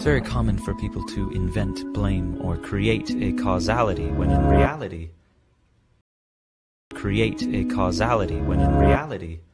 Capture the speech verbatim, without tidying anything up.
It's very common for people to invent, blame, or create a causality when in reality, create a causality when in reality,